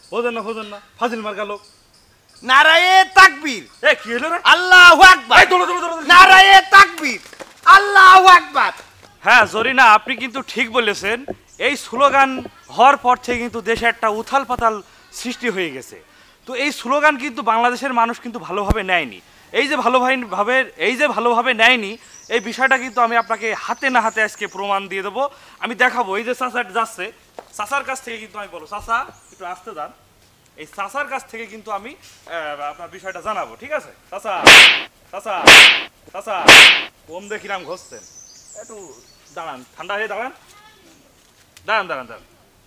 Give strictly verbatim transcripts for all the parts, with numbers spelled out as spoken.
হোদেন না হোদেন না ফাজিল মার্কা লোক। নারায়ে তাকবীর। এ কি হলো রে? আল্লাহু আকবার। এই দৌড়ো দৌড়ো দৌড়ো। নারায়ে তাকবীর। আল্লাহু আকবার। হ্যাঁ জরিনা, আপনি কিন্তু ঠিক বলেছেন। এই স্লোগান হওয়ার পর থেকে কিন্তু দেশে একটা উথাল পাতাল সৃষ্টি হয়ে গেছে। তো এই স্লোগান কিন্তু বাংলাদেশের মানুষ কিন্তু ভালোভাবে নেয়নি। এই যে ভালোভাবে এই যে ভালোভাবে নেয়নি এই বিষয়টা কিন্তু আমি আপনাকে হাতে না হাতে আজকে প্রমাণ দিয়ে দেবো। আমি দেখাবো। এই যে চাচা যাচ্ছে, চাচার কাছ থেকে কিন্তু আমি বলবো, চাচা একটু আসতে যান, এই চাচার কাছ থেকে কিন্তু আমি আপনার বিষয়টা জানাবো। ঠিক আছে চাচা? চাচা চাচা ওম দেখিলাম ঘষছেন, একটু দাঁড়ান, ঠান্ডা হয়ে দাঁড়ান, দাঁড়ান দাঁড়ান দাঁড়ান।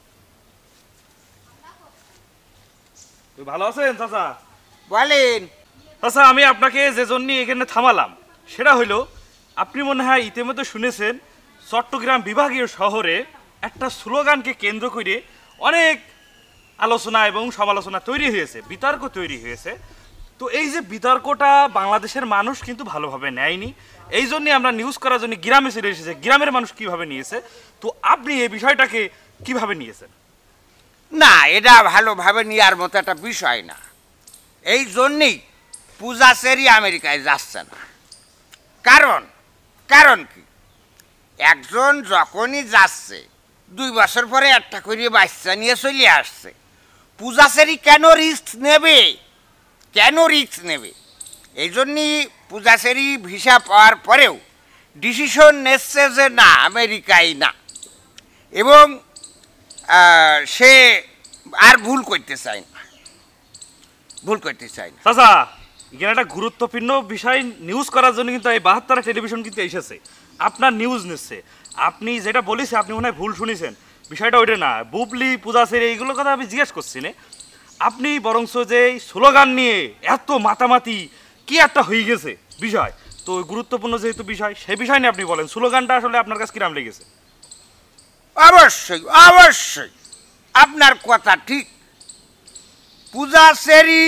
তুই ভালো আছেন চাচা? বলেন। চাচা আমি আপনাকে যে জন্য এখানে থামালাম সেটা হইল, আপনি মনে হয় ইতিমধ্যে শুনেছেন চট্টগ্রাম বিভাগীয় শহরে একটা স্লোগানকে কেন্দ্র করে অনেক আলোচনা এবং সমালোচনা তৈরি হয়েছে, বিতর্ক তৈরি হয়েছে। তো এই যে বিতর্কটা বাংলাদেশের মানুষ কিন্তু ভালোভাবে নেয়নি, এই জন্যই আমরা নিউজ করার জন্য গ্রামে চলে এসেছে। গ্রামের মানুষ কিভাবে নিয়েছে, তো আপনি এই বিষয়টাকে কিভাবে নিয়েছেন? না, এটা ভালোভাবে নেওয়ার মতো একটা বিষয় না। এই জন্যেই পূজাচেরি আমেরিকায় যাচ্ছে না। কারণ কারণ কি, একজন যখনই যাচ্ছে দুই বছর পরে একটা করে বাচ্চা নিয়ে চলে আসছে, পূজাচেরি কেন রিস্ক নেবে? কেন রিস্ক নেবে? এই জন্যই পূজাচেরি ভিসা পাওয়ার পরেও ডিসিশন নিচ্ছে যে না, আমেরিকায় না, এবং সে আর ভুল করতে চায় না, ভুল করতে চায় না। চাচা এখানে একটা গুরুত্বপূর্ণ বিষয় নিউজ করার জন্য কিন্তু এই বাহাত্তর টেলিভিশন কিন্তু এসেছে, আপনার নিউজ নিচ্ছে। আপনি যেটা বলেছে আপনি মনে হয় ভুল শুনেছেন, বিষয়টা ওইটা না। বুবলি পূজাচেরি এইগুলোর কথা আমি জিজ্ঞেস করছি না, আপনি বরঞ্চ যে স্লোগান নিয়ে এত মাতামাতি কি একটা হয়ে গেছে বিষয়, তো গুরুত্বপূর্ণ যেহেতু বিষয় সেই বিষয় নিয়ে আপনি বলেন, স্লোগানটা আসলে আপনার কাছে কিরাম লেগেছে? অবশ্যই অবশ্যই আপনার কথা ঠিক। পূজাচেরি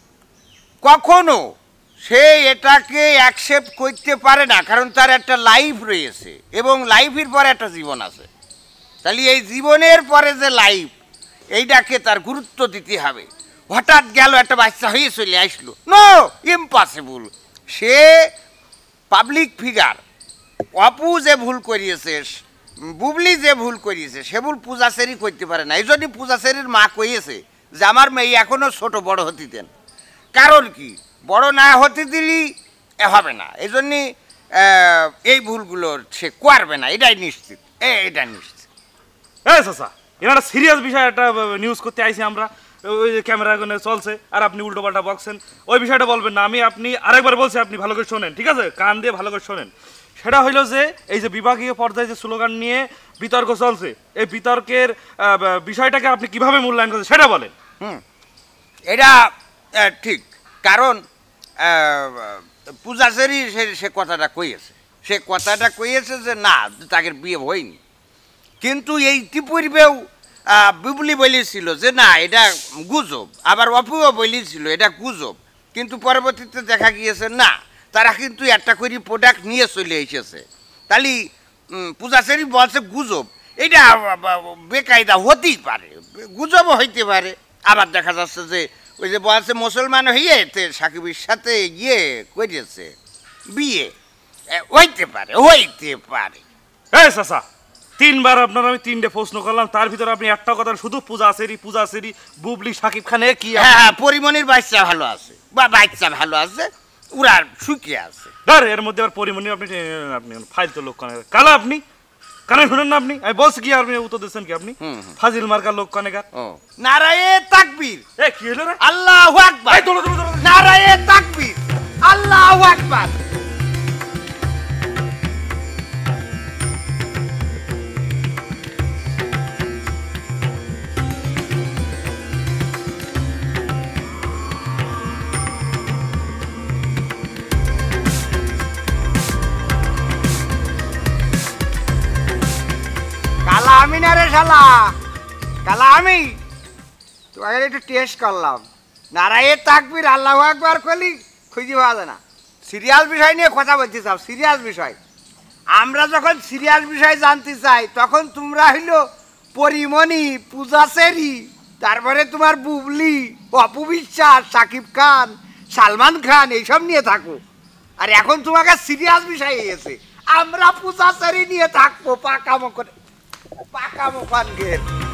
কখনো সে এটাকে অ্যাকসেপ্ট করতে পারে না, কারণ তার একটা লাইফ রয়েছে এবং লাইফের পরে একটা জীবন আছে। তাহলে এই জীবনের পরে যে লাইফ, এইটাকে তার গুরুত্ব দিতে হবে। হঠাৎ গেল একটা বাচ্চা হয়ে চলে আসলো, নো, ইম্পসিবল। সে পাবলিক ফিগার। অপু যে ভুল করিয়েছে, বুবলি যে ভুল করিয়েছে, সে ভুল পূজাচেরি করতে পারে না। এই জন্য পূজাচেরির মা কইয়েছে যে আমার মেয়ে এখনো ছোট, বড় হতে দেন। কারণ কি, বড় না হতে দিলি হবে না। এই জন্যে এই ভুলগুলো সে করবে না, এটাই নিশ্চিত, এটা নিশ্চিত। হ্যাঁ চাচা, এনারা সিরিয়াস বিষয় একটা নিউজ করতে আইছি আমরা, ওই যে ক্যামেরা চলছে আর আপনি উল্টো পাল্টা বকছেন, ওই বিষয়টা বলবেন না। আমি আপনি আরেকবার বলছি, আপনি ভালো করে শোনেন, ঠিক আছে? কান দিয়ে ভালো করে শোনেন। সেটা হইলো যে এই যে বিভাগীয় পর্যায়ে যে স্লোগান নিয়ে বিতর্ক চলছে, এই বিতর্কের বিষয়টাকে আপনি কিভাবে মূল্যায়ন করছেন সেটা বলেন। হুম, এটা ঠিক। কারণ পূজাচেরি সে কথাটা কইয়েছে, সে কথাটা কইয়েছে যে না, তাকে বিয়ে হয়নি। কিন্তু এই ইতিপূর্বেও বুবলি বলেছিল যে না, এটা গুজব, আবার অপুও বলেছিল এটা গুজব। কিন্তু পরবর্তীতে দেখা গিয়েছে না, তারা কিন্তু একটা করে প্রোডাক্ট নিয়ে চলে এসেছে। তাহলে পূজাচেরি বলছে গুজব, এটা বেকায়দা হতেই পারে, গুজবও হইতে পারে। আবার দেখা যাচ্ছে যে ওই যে বলছে মুসলমান হইয়ে সাকিবের সাথে গিয়ে করেছে বিয়ে, হইতে পারে, হইতে পারে। হ্যাঁ চাচা, তিনবার আপনার আমি তিনটে প্রশ্ন করলাম, তার ভিতরে আপনি একটা কথা শুধু পূজাচেরি পূজাচেরি বুবলি সাকিব খানে কি? হ্যাঁ, পরিমণির বাচ্চা ভালো আছে, বা বাচ্চা ভালো আছে, ওরা সুখে আছে। ধর এর মধ্যে আবার পরিমণি আপনি আপনি ফাইল তো লোক কানে কালা, আপনি কানে শুনেন না? আপনি আমি বলছি কি, আপনি উত্তর দিচ্ছেন কি? আপনি ফাজিল মার্কা লোক কানেকার। নারায়ে তাকবীর। এ কি হলো রে? আল্লাহু আকবার। নারায়ে তাকবীর। আল্লাহু আকবার। কালা আমি না রে শালা, কালা আমি তোমাকে একটু টেস্ট করলাম। নারায়ে তাকবীর আল্লাহু আকবার কলি খুঁজে পাওয়া যায় না। সিরিয়াস বিষয় নিয়ে কথা বলতে চাও, সিরিয়াস বিষয়। আমরা যখন সিরিয়াস বিষয় জানতে চাই তখন তোমরা হইল পরিমণি পূজাচেরি তারপরে তোমার বুবলি, অপু বিশ্বাস, সাকিব খান, সালমান খান এইসব নিয়ে থাকো। আর এখন তোমাকে সিরিয়াস বিষয় এসে আমরা পূজাচারী নিয়ে থাকবো পাকামো করে পাকামো পানগের।